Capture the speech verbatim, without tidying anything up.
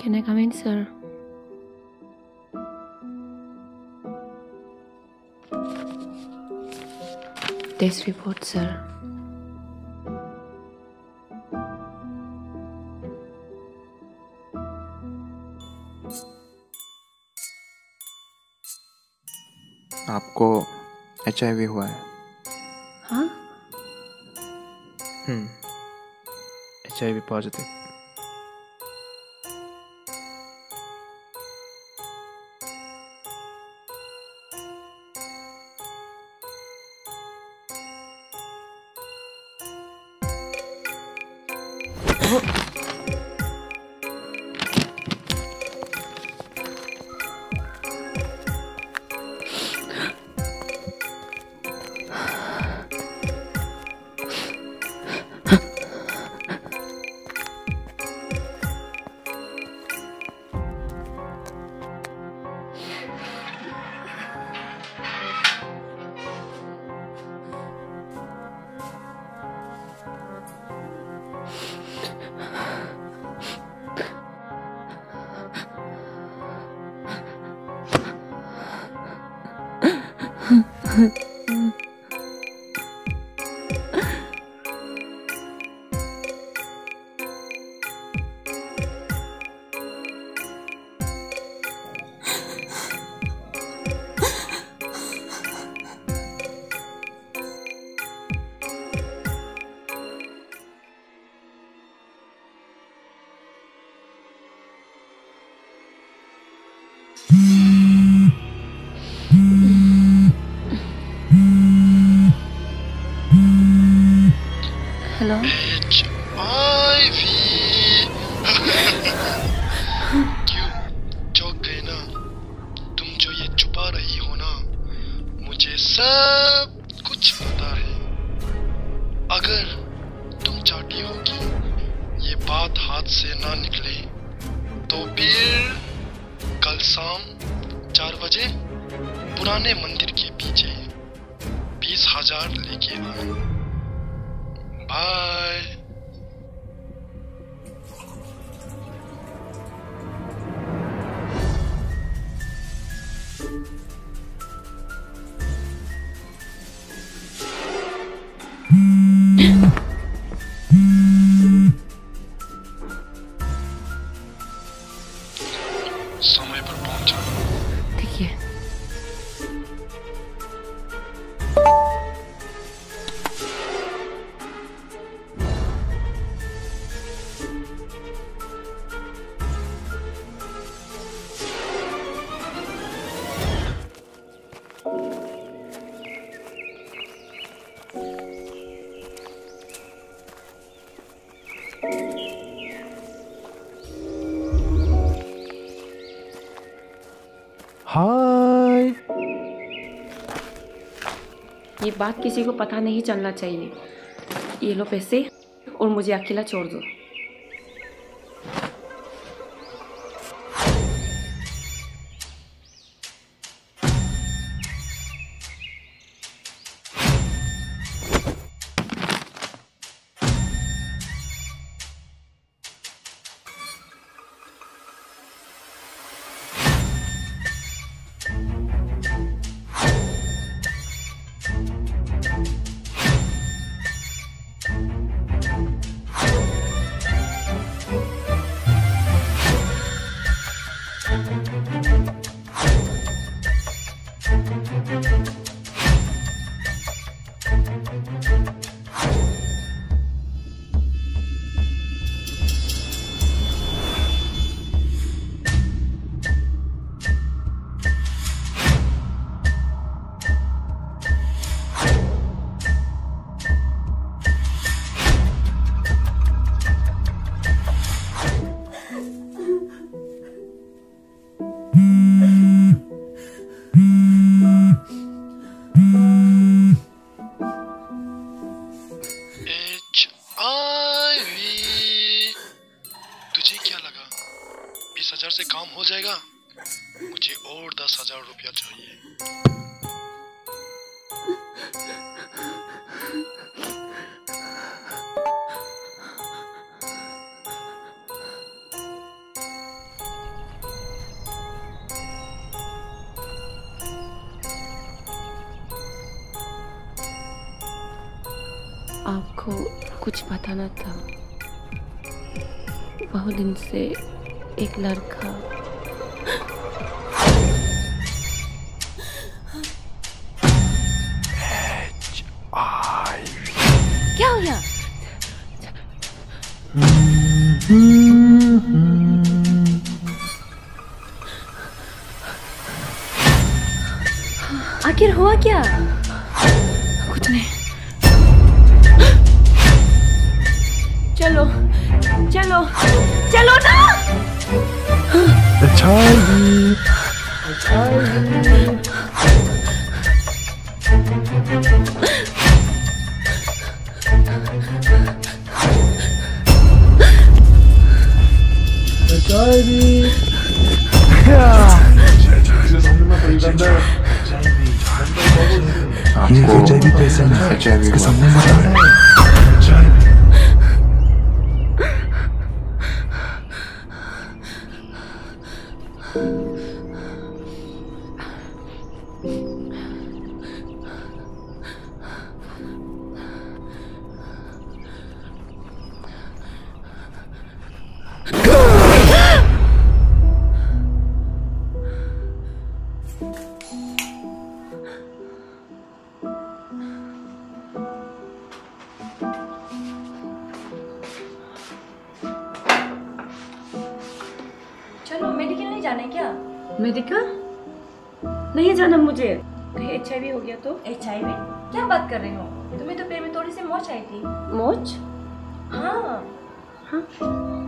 Can I come in, sir? Test report, sir. आपको H I V हुआ है। हाँ? हम्म H I V positive. Hello? H I V क्यों चौंक गए ना? तुम जो ये छुपा रही हो ना, मुझे सब कुछ पता है। अगर तुम चाहती हो कि ये बात हाथ से ना निकले, तो फिर कल शाम चार बजे पुराने मंदिर के पीछे बीस हजार लेके आना। बाय। समय पर पहुंचा। ठीक है। हाय। ये बात किसी को पता नहीं चलना चाहिए। ये लो पैसे और मुझे अकेला छोड़ दो। बीस हजार से काम हो जाएगा? मुझे और दस हजार रुपया चाहिए। आपको कुछ पता न था। बहुत दिन से एक लड़का क्या हो गया? आखिर हुआ क्या? कुछ नहीं। चलो चलो चलो ना। आपको H I V patient H I V के सामने मत आना। चलो मेडिकल नहीं जाना है क्या? मेडिकल नहीं जाना मुझे। कहीं एच आई वी हो गया तो? H I V? क्या बात कर रही हो? तुम्हें तो पैर में थोड़ी सी मोच आई थी। मोच? हाँ हाँ